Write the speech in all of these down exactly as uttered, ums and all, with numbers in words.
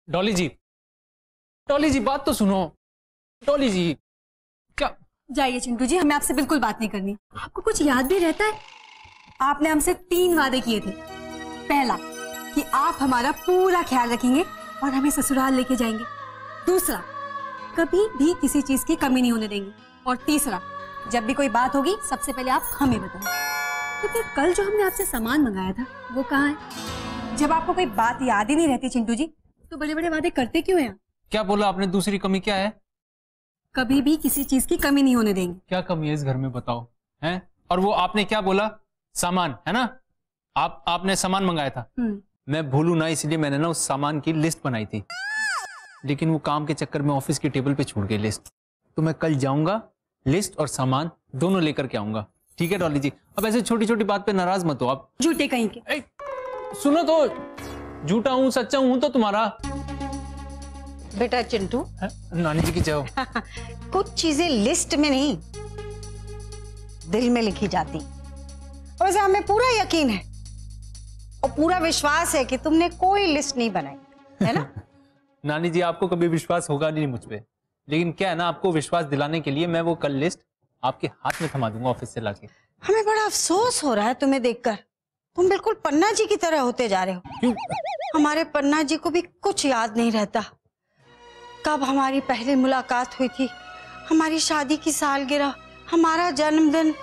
डॉली जी, डॉली जी बात तो सुनो। डॉली जी क्या? जाइए चिंटू जी, हमें आपसे बिल्कुल बात नहीं करनी। आपको कुछ याद भी रहता है? आपने हमसे तीन वादे किए थे। पहला कि आप हमारा पूरा ख्याल रखेंगे और हमें ससुराल लेके जाएंगे। दूसरा, कभी भी किसी चीज की कमी नहीं होने देंगे। और तीसरा, जब भी कोई बात होगी सबसे पहले आप हमें बताएं। तो फिर कल जो हमने आपसे सामान मंगाया था वो कहाँ है? जब आपको कोई बात याद ही नहीं रहती चिंटू जी, तो बड़े बड़े वादे करते क्यों हैं? क्या बोला आपने? दूसरी कमी क्या है? कभी भी किसी चीज की कमी नहीं होने देंगे। क्या कमी है इस घर में बताओ? हैं? और वो आपने क्या बोला? सामान, है ना? आप आपने सामान मंगाया था। मैं भूलू ना, इसलिए मैंने ना उस सामान की लिस्ट बनाई थी, लेकिन वो काम के चक्कर में ऑफिस की टेबल पे छूट गई लिस्ट। तो मैं कल जाऊंगा, लिस्ट और सामान दोनों लेकर के आऊंगा। ठीक है डॉली जी? अब ऐसे छोटी छोटी बात पे नाराज मत हो आप। झूठे कहीं के। ए, सुनो तो, झूठा हूं सच्चा हूं तो तुम्हारा। बेटा चिंटू, नानी जी की जय हो। कुछ चीजें लिस्ट में नहीं दिल में लिखी जाती। और वैसे हमें पूरा यकीन है और पूरा विश्वास है कि तुमने कोई लिस्ट नहीं बनाई, है ना? नानी जी आपको कभी विश्वास होगा नहीं मुझ पे, लेकिन क्या है ना, आपको विश्वास दिलाने के लिए मैं वो कल लिस्ट आपके हाथ में थमा दूंगा ऑफिस से लाके। हमें बड़ा अफसोस हो रहा है तुम्हें देखकर। तुम बिल्कुल पन्ना जी की तरह होते जा रहे हो। क्यों? हमारे पन्ना जी को भी कुछ याद नहीं रहता। कब हमारी पहली मुलाकात हुई थी, हमारी शादी की सालगिरह, हमारा जन्मदिन।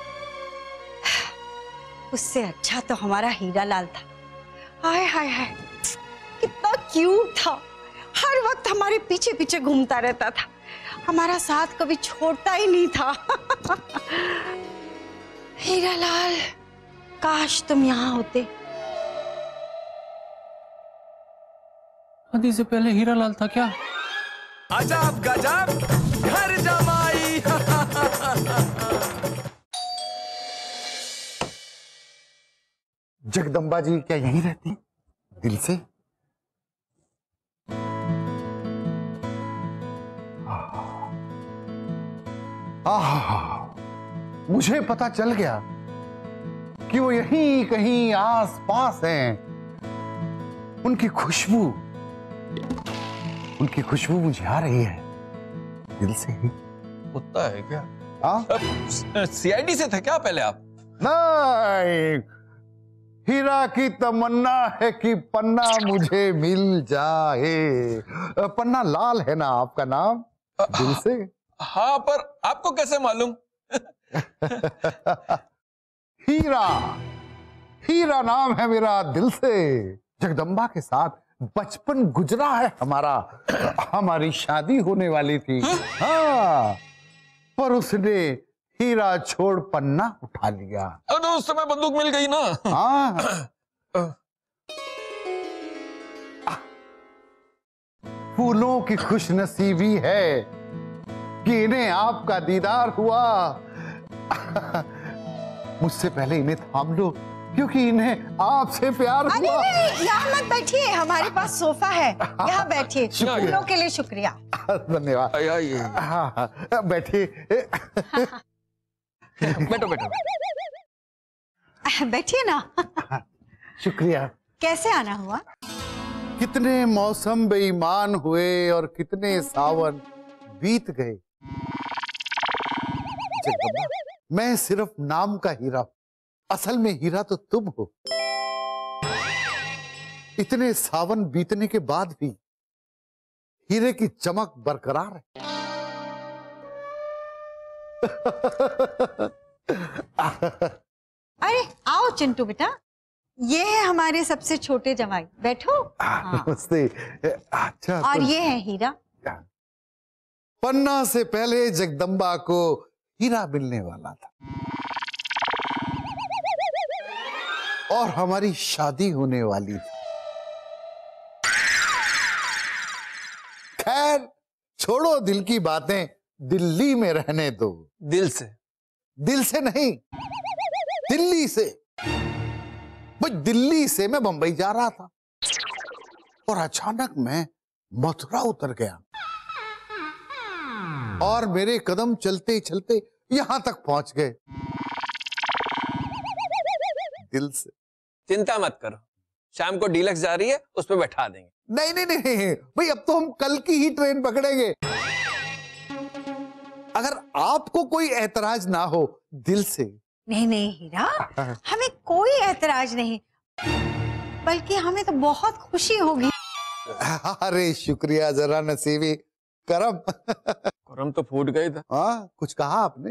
उससे अच्छा तो हमारा हीरा लाल था। हाय हाय हाय, कितना क्यूट था। हर वक्त हमारे पीछे पीछे घूमता रहता था, हमारा साथ कभी छोड़ता ही नहीं था। हीरा लाल, काश तुम यहाँ होते। शादी से पहले हीरा लाल था क्या? अजब गजब घर जमाई। जगदम्बा जी क्या यहीं रहती दिल से? आहा, मुझे पता चल गया कि वो यहीं कहीं आस पास हैं। उनकी खुशबू उनकी खुशबू मुझे आ रही है दिल से ही। कुत्ता है क्या? हाँ, सीआईडी से थे क्या पहले आप? नहीं, हीरा की तमन्ना है कि पन्ना मुझे मिल जाए। पन्ना लाल है ना आपका नाम? दिल से। हाँ, पर आपको कैसे मालूम? हीरा, हीरा नाम है मेरा दिल से। जगदम्बा के साथ बचपन गुजरा है हमारा। हमारी शादी होने वाली थी। हाँ, पर उसने हीरा छोड़ पन्ना उठा लिया। तो उस समय बंदूक मिल गई ना। हाँ। फूलों की खुशनसीबी है कि इन्हें आपका दीदार हुआ। मुझसे पहले इन्हें थाम लो, क्योंकि इन्हें आपसे प्यार हुआ। नहीं, नहीं, यहाँ मत बैठिए, हमारे पास सोफा है, यहाँ बैठिए। फूलों के लिए शुक्रिया। धन्यवाद। हाँ हाँ, बैठिए। बैठो बैठो बैठिए ना। शुक्रिया। कैसे आना हुआ? कितने मौसम बेईमान हुए और कितने सावन बीत गए। जगदम्बा, मैं सिर्फ नाम का हीरा, असल में हीरा तो तुम हो। इतने सावन बीतने के बाद भी हीरे की चमक बरकरार है। अरे आओ चिंटू बेटा, ये है हमारे सबसे छोटे जमाई, बैठो। हाँ। नमस्ते। अच्छा, और तो ये है हीरा। पन्ना से पहले जगदम्बा को हीरा मिलने वाला था और हमारी शादी होने वाली थी। खैर छोड़ो दिल की बातें, दिल्ली में रहने दो। दिल से? दिल से नहीं, दिल्ली से। भाई दिल्ली से मैं बंबई जा रहा था और अचानक मैं मथुरा उतर गया और मेरे कदम चलते चलते यहां तक पहुंच गए। दिल से। चिंता मत करो, शाम को डीलक्स जा रही है, उस पर बैठा देंगे। नहीं नहीं नहीं भाई, अब तो हम कल की ही ट्रेन पकड़ेंगे। अगर आपको कोई ऐतराज ना हो दिल से। नहीं नहीं हीरा, हमें कोई ऐतराज नहीं, बल्कि हमें तो बहुत खुशी होगी। अरे शुक्रिया, जरा नसीबी करम। करम तो फूट गई था। हाँ, कुछ कहा आपने?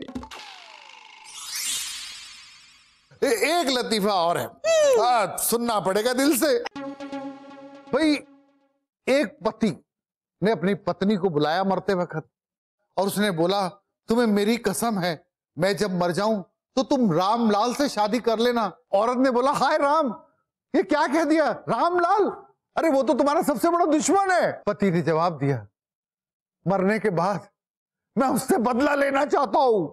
ए, एक लतीफा और है, आ, सुनना पड़ेगा दिल से। भाई, एक पति ने अपनी पत्नी को बुलाया मरते वक्त, और उसने बोला तुम्हें मेरी कसम है, मैं जब मर जाऊं तो तुम रामलाल से शादी कर लेना। औरत ने बोला हाय राम, ये क्या कह दिया रामलाल, अरे वो तो तुम्हारा सबसे बड़ा दुश्मन है। पति ने जवाब दिया मरने के बाद मैं उससे बदला लेना चाहता हूं।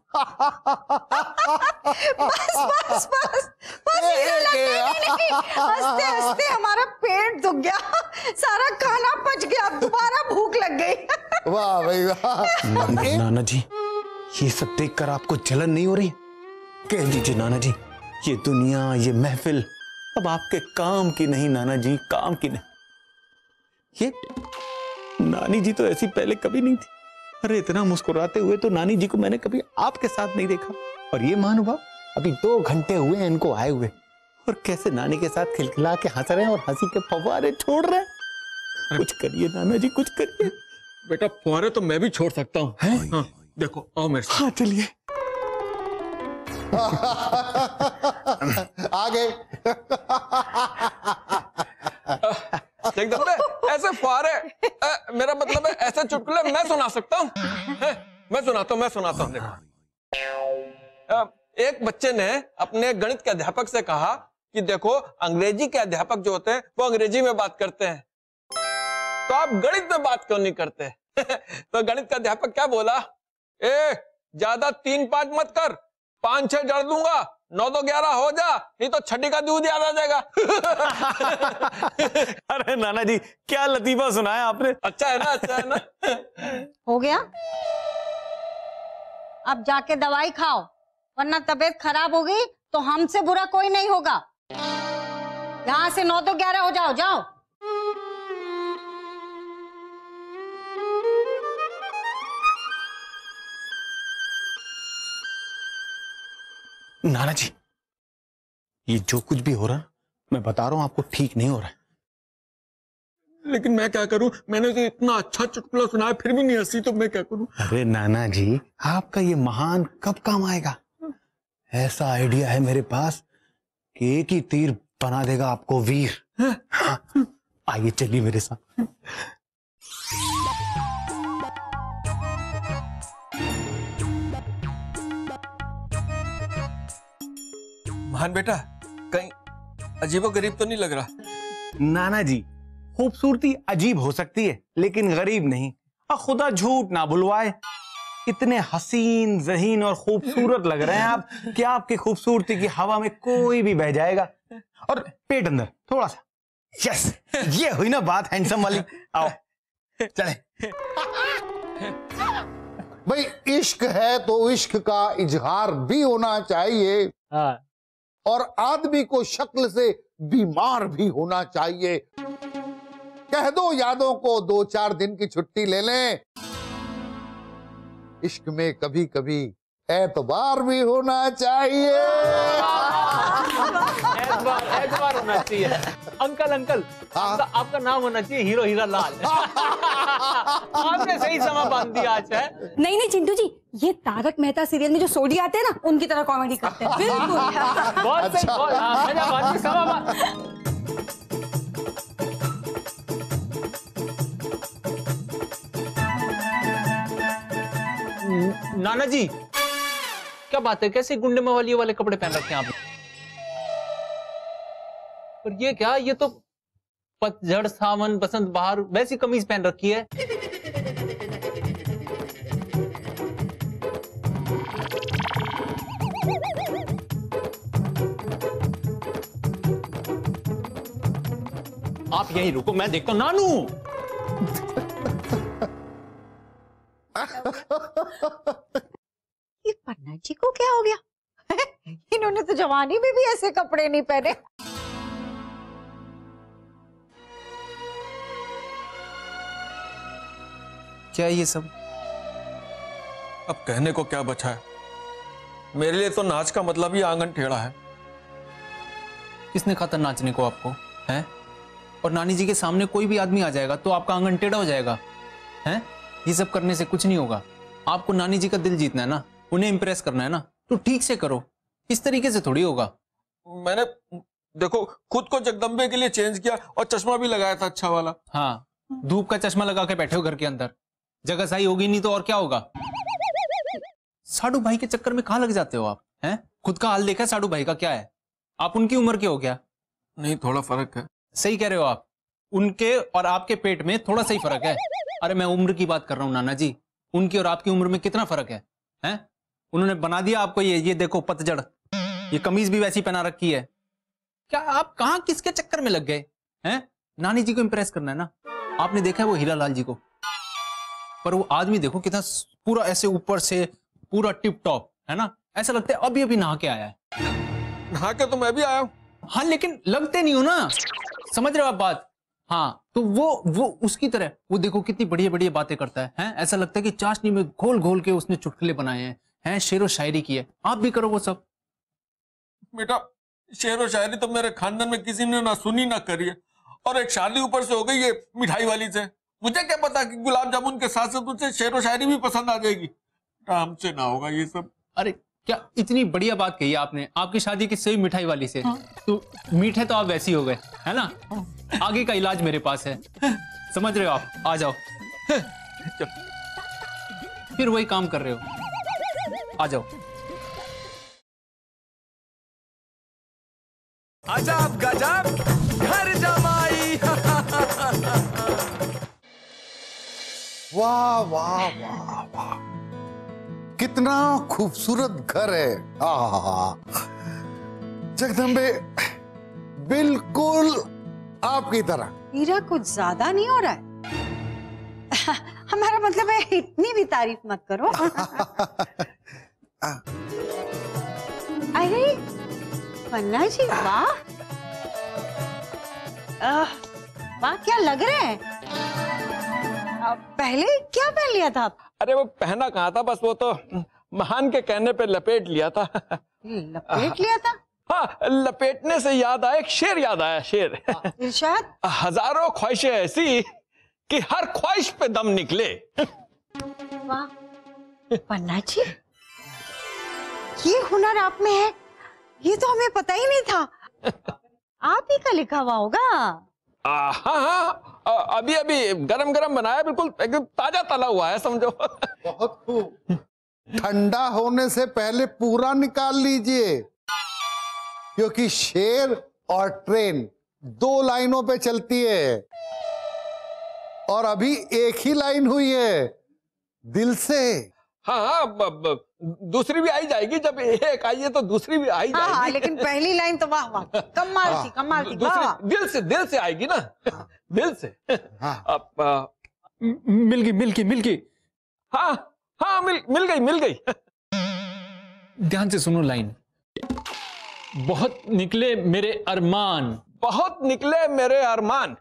बस बस बस बस हीरा लगा, नहीं, नहीं, हंसते हंसते हमारा पेट दुख गया, सारा खाना पच गया, अब दोबारा भूख लग गई। वाह भाई वाह। ना, नाना जी, ये सब देखकर आपको जलन नहीं हो रही? कह दीजिए नाना जी, ये दुनिया, ये महफिल अब आपके काम की नहीं नाना जी, काम की नहीं। ये नानी जी तो ऐसी पहले कभी नहीं थी। अरे इतना मुस्कुराते हुए तो नानी जी को मैंने कभी आपके साथ नहीं देखा। और ये महानुभाव अभी दो घंटे हुए हैं इनको आए हुए, और कैसे नानी के साथ खिलखिला के हंस रहे हैं और हंसी के फव्वारे छोड़ रहे हैं। कुछ करिए नाना जी, कुछ करिए। बेटा फुहारे तो मैं भी छोड़ सकता हूँ। हाँ, देखो आओ मेरे साथ। हाँ चलिए। आगे। जगदम्बे, ऐसे फुहारे, अ, मेरा मतलब है ऐसे चुटकुले मैं सुना सकता हूँ। मैं सुनाता हूँ मैं सुनाता हूँ देखो। अ, एक बच्चे ने अपने गणित के अध्यापक से कहा कि देखो अंग्रेजी के अध्यापक जो होते हैं वो अंग्रेजी में बात करते हैं, तो आप गणित में बात क्यों नहीं करते? तो गणित का अध्यापक क्या बोला, ए ज्यादा तीन पांच मत कर, पांच छह जड़ दूंगा, नौ दो ग्यारह हो जा, नहीं तो छठी का दूध याद आ जाएगा। अरे नाना जी, क्या लतीफा सुनाया आपने। अच्छा है ना, अच्छा है ना। हो गया, अब जाके दवाई खाओ, वरना तबीयत खराब होगी तो हमसे बुरा कोई नहीं होगा। यहां से नौ दो ग्यारह हो जाओ, जाओ। नाना जी, ये जो कुछ भी हो रहा है, मैं बता रहा हूं आपको, ठीक नहीं हो रहा है। लेकिन मैं क्या करूं, मैंने तो इतना अच्छा चुटकुला सुनाया फिर भी नहीं हंसी, तो मैं क्या करूं? अरे नाना जी, आपका ये महान कब काम आएगा? ऐसा आइडिया है मेरे पास कि एक ही तीर बना देगा आपको वीर। हाँ, आइए चलिए मेरे साथ। महान बेटा, कहीं अजीबो गरीब तो नहीं लग रहा? नाना जी, खूबसूरती अजीब हो सकती है लेकिन गरीब नहीं। और खुदा झूठ ना बुलवाए, इतने हसीन, ज़हीन और खूबसूरत लग रहे हैं आप कि आपकी खूबसूरती की हवा में कोई भी बह जाएगा। और पेट अंदर थोड़ा सा, यस, ये हुई ना बात हैंडसम वाली। आओ चले। भाई इश्क है तो इश्क का इजहार भी होना चाहिए। हाँ। और आदमी को शक्ल से बीमार भी होना चाहिए। कह दो यादों को दो चार दिन की छुट्टी ले लें। इश्क में कभी कभी एतबार भी होना चाहिए। एतबार, एतबार होना चाहिए। अंकल अंकल, आपका, आपका नाम होना चाहिए हीरो हीरा लाल। आपने सही समा बांध दिया आज है। नहीं नहीं चिंटू जी, ये तारक मेहता सीरियल में जो सोडी आते हैं ना, उनकी तरह कॉमेडी करते हैं। बिल्कुल। बहुत सही, बहुत, हाँ, मजा बांध दी, समा बांध। नाना जी, क्या बात है, कैसे गुंडे मवाली वाले कपड़े पहन रखे हैं आपने? पर ये क्या, ये तो पतझड़, सावन, बसंत, बहार वैसी कमीज पहन रखी है। आप यहीं रुको, मैं देखता हूं। नानू, ये पन्ना जी को क्या हो गया? इन्होंने तो जवानी में भी ऐसे कपड़े नहीं पहने। क्या है ये सब? अब कहने को क्या बचा है? मेरे लिए तो नाच का मतलब ही आंगन टेढ़ा है। किसने कहा था नाचने को आपको, हैं? और नानी जी के सामने कोई भी आदमी आ जाएगा तो आपका आंगन टेढ़ा हो जाएगा, हैं? ये सब करने से कुछ नहीं होगा। आपको नानी जी का दिल जीतना है ना, उन्हें इंप्रेस करना है ना, तो ठीक से करो। इस तरीके से थोड़ी होगा। मैंने देखो खुद को जगदम्बे के लिए चेंज किया और चश्मा भी लगाया था अच्छा वाला। हाँ, धूप का चश्मा लगा के बैठे हो घर के अंदर, जगह सही होगी नहीं तो और क्या होगा? साडू भाई के चक्कर में कहां लग जाते हो आप, हैं? खुद का हाल देखा साडू भाई का क्या है? आप उनकी उम्र के हो क्या? नहीं, थोड़ा फर्क है। सही कह रहे हो आप, उनके और आपके पेट में थोड़ा सा ही फर्क है। अरे मैं उम्र की बात कर रहा हूं नाना जी, उनकी और आपकी उम्र में कितना फर्क है, हैं? उन्होंने बना दिया आपको ये ये देखो पतझड़, ये कमीज भी वैसी पहना रखी है। क्या आप कहां किसके चक्कर में लग गए हैं? नानी जी को इंप्रेस करना है ना। आपने देखा है वो हीरा लाल जी को, पर वो आदमी देखो कितना पूरा ऐसे ऊपर से पूरा टिप टॉप है ना, ऐसा लगता है अभी अभी नहा के आया है। नहा के तो मैं भी आया हूं। हाँ लेकिन लगते नहीं हो ना, समझ रहे हो आप बात? हाँ तो वो वो उसकी तरह वो देखो कितनी बढ़िया बढ़िया बातें करता है, हैं? ऐसा लगता है कि चाशनी में घोल घोल के उसने चुटकुले बनाए हैं, हैं? शेरो शायरी की है। आप भी करो वो सब। बेटा शेर और शायरी तो मेरे खानदान में किसी ने ना सुनी ना करी है, और एक शादी ऊपर से हो गई है मिठाई वाली से। मुझे क्या पता कि गुलाब जामुन के साथ साथ तुझे शेर और शायरी भी पसंद आ जाएगी। हमसे ना होगा ये सब। अरे क्या इतनी बढ़िया बात कही आपने, आपकी शादी किससे हुई? मिठाई वाली से। हाँ। तो मीठे तो आप वैसे ही हो गए है ना। आगे का इलाज मेरे पास है, समझ रहे हो आप? आ जाओ। फिर वही काम कर रहे हो, आ जाओ। अजब गजब घर जमाई। वाह वाह वाह वाह, कितना खूबसूरत घर है। आहा, जगदम्बे बिल्कुल आपकी तरह। हीरा कुछ ज्यादा नहीं हो रहा है? हमारा मतलब है इतनी भी तारीफ मत करो। अरे पन्ना जी, वाह वाह, क्या लग रहे हैं। पहले क्या पहन लिया था आप? अरे वो पहना कहाँ था, बस वो तो महान के कहने पे लपेट लिया था। लपेट लिया था? हाँ, लपेटने से याद आया, एक शेर याद आया। शेर इरशाद, हजारों ख्वाहिशें ऐसी कि हर ख्वाहिश पे दम निकले। वाह पन्ना जी, ये हुनर आप में है, ये तो हमें पता ही नहीं था। आप ही का लिखा हुआ होगा। हाँ हाँ, अभी अभी गरम गरम बनाया, बिल्कुल एकदम ताजा तला हुआ है, समझो। बहुत खूब। ठंडा होने से पहले पूरा निकाल लीजिए, क्योंकि शेर और ट्रेन दो लाइनों पे चलती है और अभी एक ही लाइन हुई है, दिल से। हाँ हाँ, ब, ब, दूसरी भी आई जाएगी, जब एक आई है तो दूसरी भी आई जाएगी। हाँ, लेकिन पहली लाइन तो वाह वाह, कमाल थी, कमाल थी। वाह, दिल से दिल से आएगी ना, दिल से। हाँ। अब आ, मिल गई मिल गई मिल गई। हाँ हाँ, मिल मिल गई मिल गई। ध्यान से सुनो लाइन। बहुत निकले मेरे अरमान, बहुत निकले मेरे अरमान।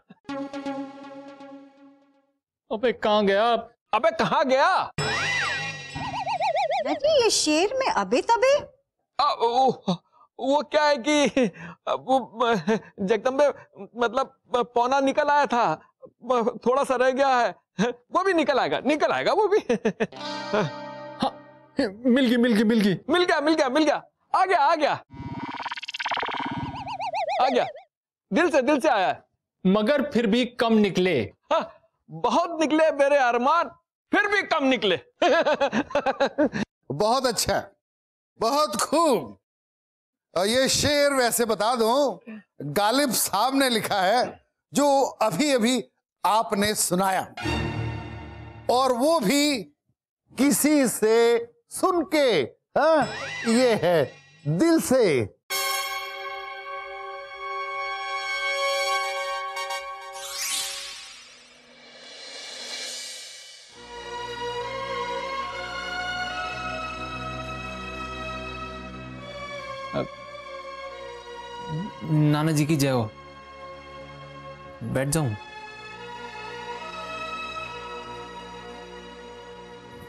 अबे कहाँ गया? अबे कहाँ गया? जी ये शेर में अबे तबे? आ, वो, वो क्या है कि वो जगदम्बे मतलब पौना निकल आया था, थोड़ा सा रह गया है, वो भी निकल आएगा, निकल आएगा वो भी। हाँ, मिल गई मिल गई मिल गई मिल गया मिल गया मिल गया, आ गया आ गया आ गया, दिल से दिल से आया है। मगर फिर भी कम निकले। हाँ, बहुत निकले मेरे अरमान, फिर भी कम निकले। बहुत अच्छा, बहुत खूब। और ये शेर वैसे बता दूं, गालिब साहब ने लिखा है, जो अभी अभी आपने सुनाया, और वो भी किसी से सुन के। हाँ, ये है दिल से। नाना जी की जय हो। बैठ जाऊं?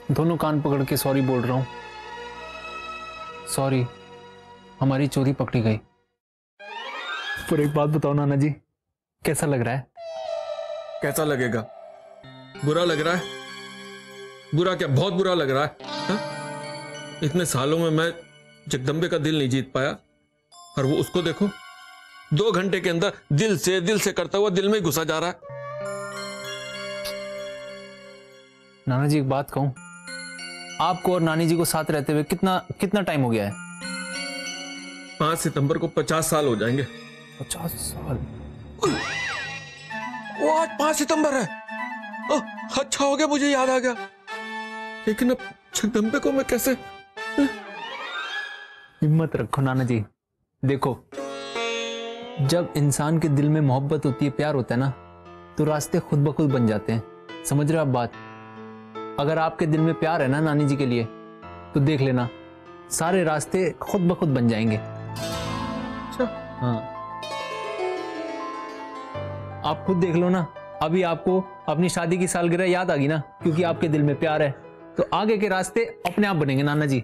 दोनों कान पकड़ के सॉरी बोल रहा हूं। सॉरी, हमारी चोरी पकड़ी गई। पर एक बात बताओ नाना जी, कैसा लग रहा है? कैसा लगेगा? बुरा लग रहा है? बुरा क्या, बहुत बुरा लग रहा है, हा? इतने सालों में मैं जगदम्बे का दिल नहीं जीत पाया, और वो उसको देखो, दो घंटे के अंदर दिल से दिल से करता हुआ दिल में घुसा जा रहा है। नाना जी एक बात कहूं, आपको और नानी जी को साथ रहते हुए कितना कितना टाइम हो गया है? पांच सितंबर को पचास साल हो जाएंगे। पचास साल? वो आज पांच सितंबर है। ओ, अच्छा हो गया, मुझे याद आ गया। लेकिन अब जगदम्बे को मैं कैसे? हिम्मत रखो नाना जी। देखो, जब इंसान के दिल में मोहब्बत होती है, प्यार होता है ना, तो रास्ते खुद ब खुद बन जाते हैं। समझ रहे हो आप बात? अगर आपके दिल में प्यार है ना नानी जी के लिए, तो देख लेना सारे रास्ते खुद ब खुद बन जाएंगे। हाँ, आप खुद देख लो ना, अभी आपको अपनी शादी की सालगिरह याद आ गई ना, क्योंकि आपके दिल में प्यार है, तो आगे के रास्ते अपने आप बनेंगे नाना जी।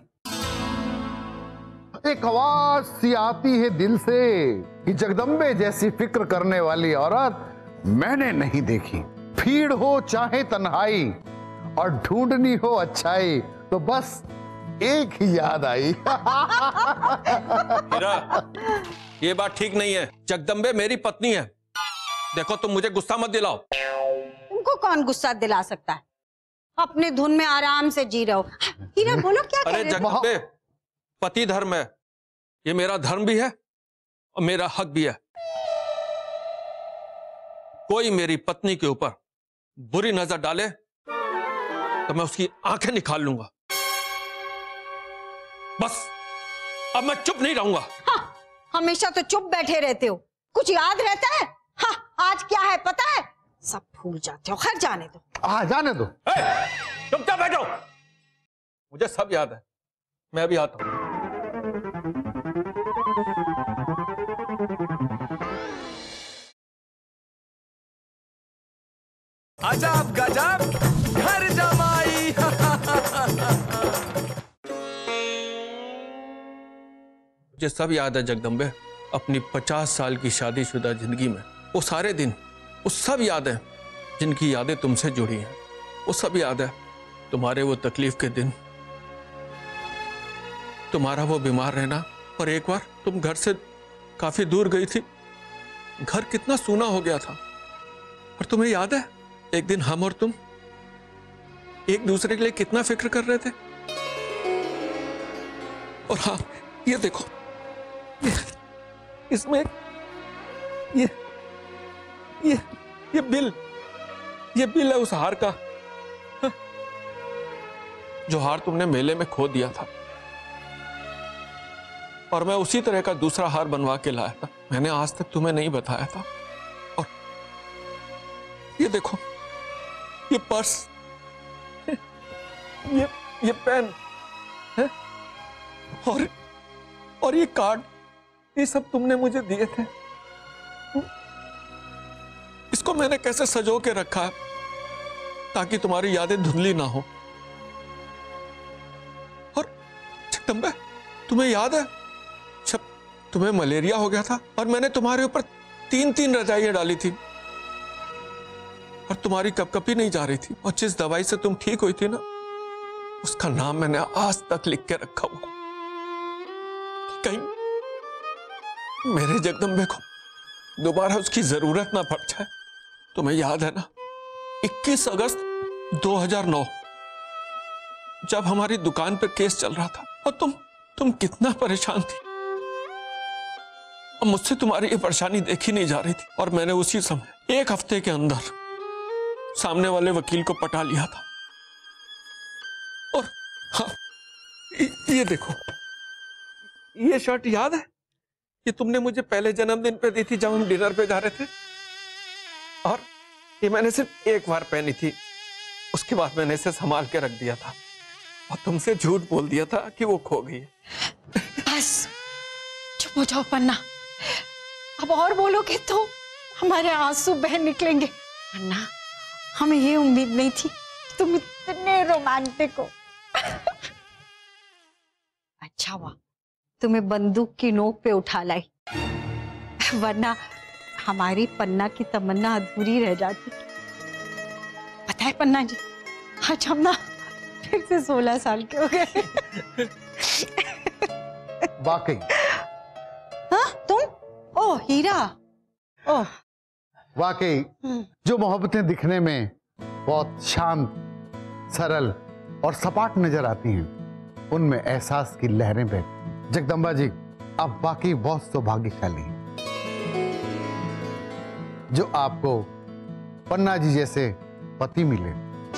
एक आवाज सी आती है दिल से कि जगदम्बे जैसी फिक्र करने वाली औरत मैंने नहीं देखी। भीड़ हो चाहे तन्हाई और ढूंढनी हो अच्छाई, तो बस एक ही याद आई। हीरा, ये बात ठीक नहीं है। जगदम्बे मेरी पत्नी है। देखो, तुम मुझे गुस्सा मत दिलाओ। तुमको कौन गुस्सा दिला सकता है? अपने धुन में आराम से जी रहे हो। हीरा बोलो, क्या कह अरे रहे हो? जगदम्बे, पति धर्म है, ये मेरा धर्म भी है और मेरा हक भी है। कोई मेरी पत्नी के ऊपर बुरी नजर डाले तो मैं उसकी आंखें निकाल लूंगा। बस अब मैं चुप नहीं रहूंगा। हाँ, हमेशा तो चुप बैठे रहते हो, कुछ याद रहता है? हाँ, आज क्या है पता है? सब भूल जाते हो। खैर जाने दो। आ जाने दो। चुपचाप बैठो। मुझे सब याद है, मैं अभी आता हूं। अजब गजब घर जमाई। मुझे सब याद है जगदम्बे, अपनी पचास साल की शादीशुदा जिंदगी में वो सारे दिन, वो सब याद है जिनकी यादें तुमसे जुड़ी हैं। वो सब याद है, तुम्हारे वो तकलीफ के दिन, तुम्हारा वो बीमार रहना, और एक बार तुम घर से काफी दूर गई थी, घर कितना सूना हो गया था। और तुम्हें याद है एक दिन हम और तुम एक दूसरे के लिए कितना फिक्र कर रहे थे। और हाँ, ये देखो, ये, इसमें ये ये ये बिल ये बिल है उस हार का, जो हार तुमने मेले में खो दिया था, और मैं उसी तरह का दूसरा हार बनवा के लाया था। मैंने आज तक तुम्हें नहीं बताया था। और ये देखो, ये पर्स, ये ये पेन है, और और ये कार्ड, ये सब तुमने मुझे दिए थे। इसको मैंने कैसे सजो के रखा है ताकि तुम्हारी यादें धुंधली ना हो। और जगदम्बे, तुम्हें याद है जब तुम्हें मलेरिया हो गया था और मैंने तुम्हारे ऊपर तीन तीन रजाइयां डाली थी और तुम्हारी कपकपी नहीं जा रही थी, और जिस दवाई से तुम ठीक हुई थी ना, उसका नाम मैंने आज तक लिख के रखा हुआ, कहीं मेरे जगदम्बे को दोबारा उसकी जरूरत ना पड़ जाए। तुम्हें याद है ना, इक्कीस अगस्त दो हज़ार नौ, जब हमारी दुकान पर केस चल रहा था और तुम तुम कितना परेशान थी, और मुझसे तुम्हारी ये परेशानी देखी नहीं जा रही थी, और मैंने उसी समय एक हफ्ते के अंदर सामने वाले वकील को पटा लिया था। और हाँ, ये देखो, ये शर्ट याद है, ये तुमने मुझे पहले जन्मदिन पे दी थी जब हम डिनर पे जा रहे थे, और ये मैंने सिर्फ एक बार पहनी थी, उसके बाद मैंने इसे संभाल के रख दिया था और तुमसे झूठ बोल दिया था कि वो खो गई है। बस चुप हो जाओ पन्ना, अब और बोलोगे तो हमारे आंसू बह निकलेंगे। पन्ना, हमें ये उम्मीद नहीं थी कि तुम इतने रोमांटिक हो। अच्छा हुआ तुम्हें बंदूक की नोक पे उठा लाई, वरना हमारी पन्ना की तमन्ना अधूरी रह जाती। पता है पन्ना जी, आज हम ना फिर से सोलह साल के हो गए। वाकई। हाँ तुम? ओ हीरा। ओ वाकई जो मोहब्बतें दिखने में बहुत शांत, सरल और सपाट नजर आती हैं, उनमें एहसास की लहरें बहती। जगदम्बा जी, आप वाकई बहुत सौभाग्यशाली हैं जो आपको पन्ना जी जैसे पति मिले।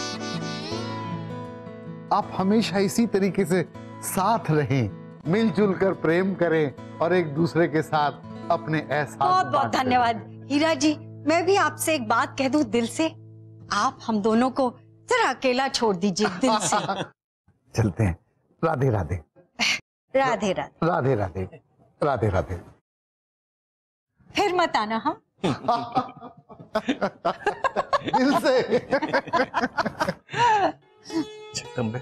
आप हमेशा इसी तरीके से साथ रहें, मिलजुल कर प्रेम करें और एक दूसरे के साथ अपने एहसास। बहुत बहुत धन्यवाद हीरा जी। मैं भी आपसे एक बात कह दूं दिल से, आप हम दोनों को जरा अकेला छोड़ दीजिए दिल से। चलते हैं। राधे राधे। राधे राधे। राधे राधे। राधे राधे। फिर मत आना। हम दिल से। जगदम्बे,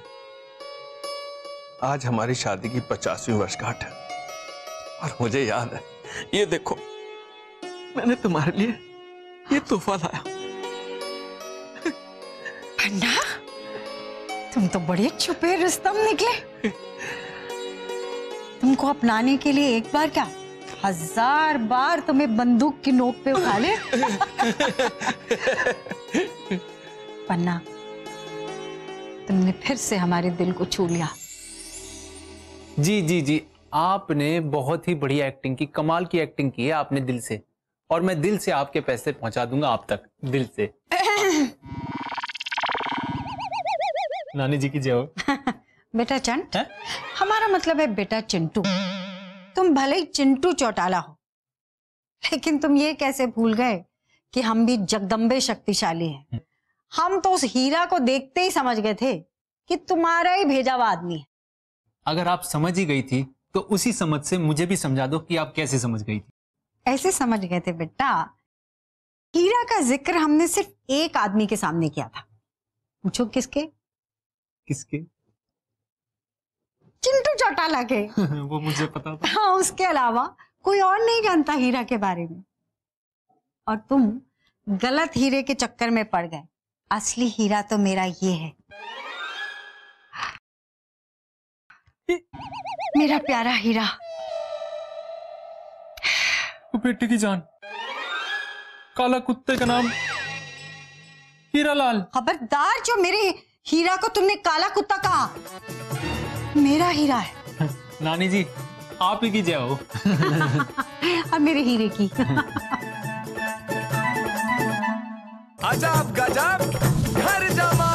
आज हमारी शादी की पचासवीं वर्षगांठ है और मुझे याद है, ये देखो मैंने तुम्हारे लिए ये तोहफा लाया। पन्ना, तुम तो बड़े छुपे रुस्तम निकले। तुमको अपनाने के लिए एक बार क्या हजार बार तुम्हें बंदूक की नोक पे उठा ले। पन्ना, तुमने फिर से हमारे दिल को छू लिया। जी जी जी, आपने बहुत ही बढ़िया एक्टिंग की, कमाल की एक्टिंग की है आपने दिल से, और मैं दिल से आपके पैसे पहुंचा दूंगा आप तक, दिल से। नानी जी की जय हो। बेटा चंट, हमारा मतलब है बेटा चिंटू। तुम भले ही चिंटू चौटाला हो, लेकिन तुम ये कैसे भूल गए कि हम भी जगदम्बे शक्तिशाली हैं। हम तो उस हीरा को देखते ही समझ गए थे कि तुम्हारा ही भेजा हुआ आदमी है। अगर आप समझ ही गई थी तो उसी समझ से मुझे भी समझा दो कि आप कैसे समझ गई थी। ऐसे समझ गए थे बेटा, हीरा का जिक्र हमने सिर्फ एक आदमी के सामने किया था। पूछो किसके? किसके? चिंटू चौटाला के। वो मुझे पता था। हाँ, उसके अलावा कोई और नहीं जानता हीरा के बारे में। और तुम गलत हीरे के चक्कर में पड़ गए। असली हीरा तो मेरा ये है, मेरा प्यारा हीरा। बेटे की जान, काला कुत्ते का नाम हीरा लाल। खबरदार, जो मेरे हीरा को तुमने काला कुत्ता कहा, मेरा हीरा है। नानी जी, आप ही की जय हो। और मेरे हीरे की। अजब गजब घर जमा।